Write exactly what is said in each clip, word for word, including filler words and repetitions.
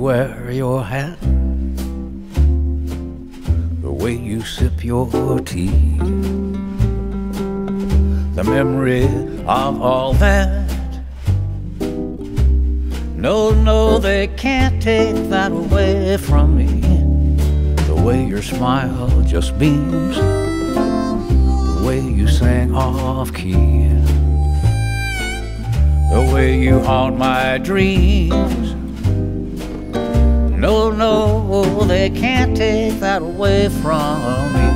wear your hat, the way you sip your tea, the memory of all that. No, no, they can't take that away from me. The way your smile just beams, the way you sing off key, the way you haunt my dreams. No, no, they can't take that away from me.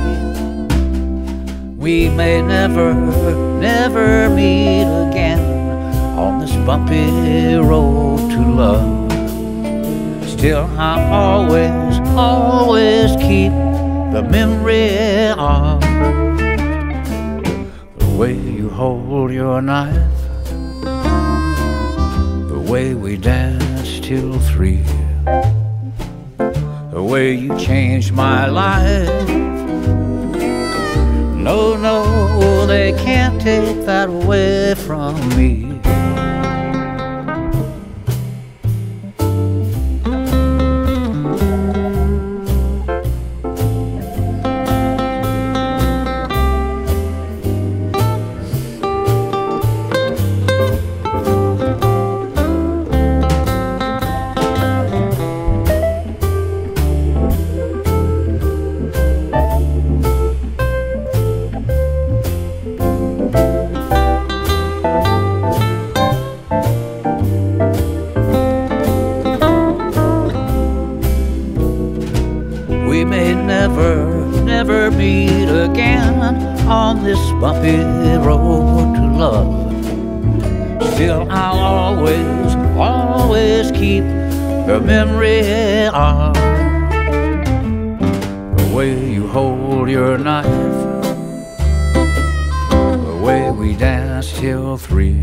We may never, never meet again on this bumpy road to love. Still I always, always keep the memory of the way you hold your knife, the way we danced till three, the way you changed my life. No, no, they can't take that away from me. Bumpy road to love. Still I'll always, always keep the memory of the way you hold your knife, the way we danced till three,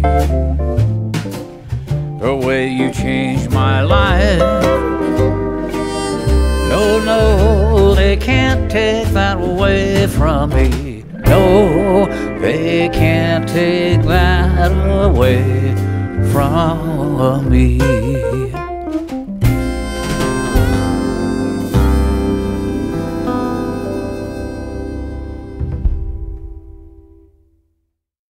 the way you changed my life. No, no, they can't take that away from me. No, they can't take that away from me.